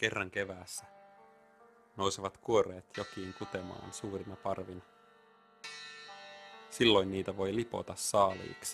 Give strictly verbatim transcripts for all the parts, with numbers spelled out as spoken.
Kerran keväässä nousevat kuoreet jokiin kutemaan suurina parvina. Silloin niitä voi lipota saaliiksi.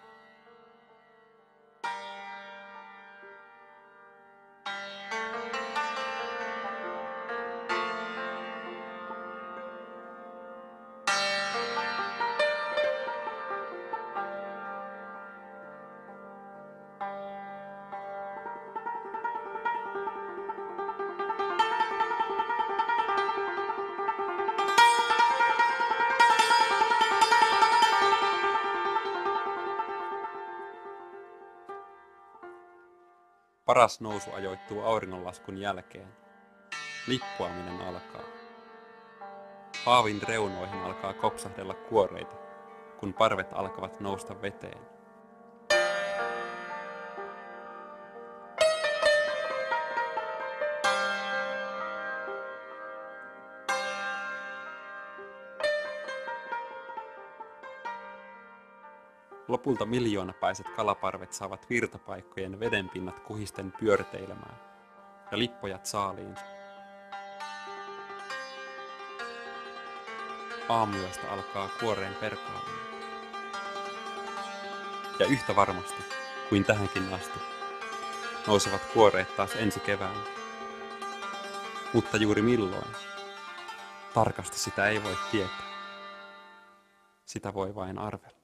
Paras nousu ajoittuu auringonlaskun jälkeen. Lippuaminen alkaa. Haavin reunoihin alkaa kopsahdella kuoreita, kun parvet alkavat nousta veteen. Lopulta miljoonapäiset kalaparvet saavat virtapaikkojen vedenpinnat kuhisten pyörteilemään ja lippojat saaliinsa. Aamuyöstä alkaa kuoreen perkaaminen. Ja yhtä varmasti kuin tähänkin asti nousevat kuoreet taas ensi keväänä. Mutta juuri milloin? Tarkasti sitä ei voi tietää. Sitä voi vain arvella.